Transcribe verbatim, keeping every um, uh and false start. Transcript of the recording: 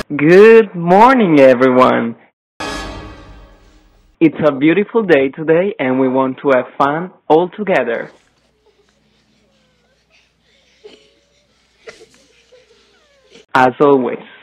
Good morning, everyone. It's a beautiful day today, and we want to have fun all together. As always.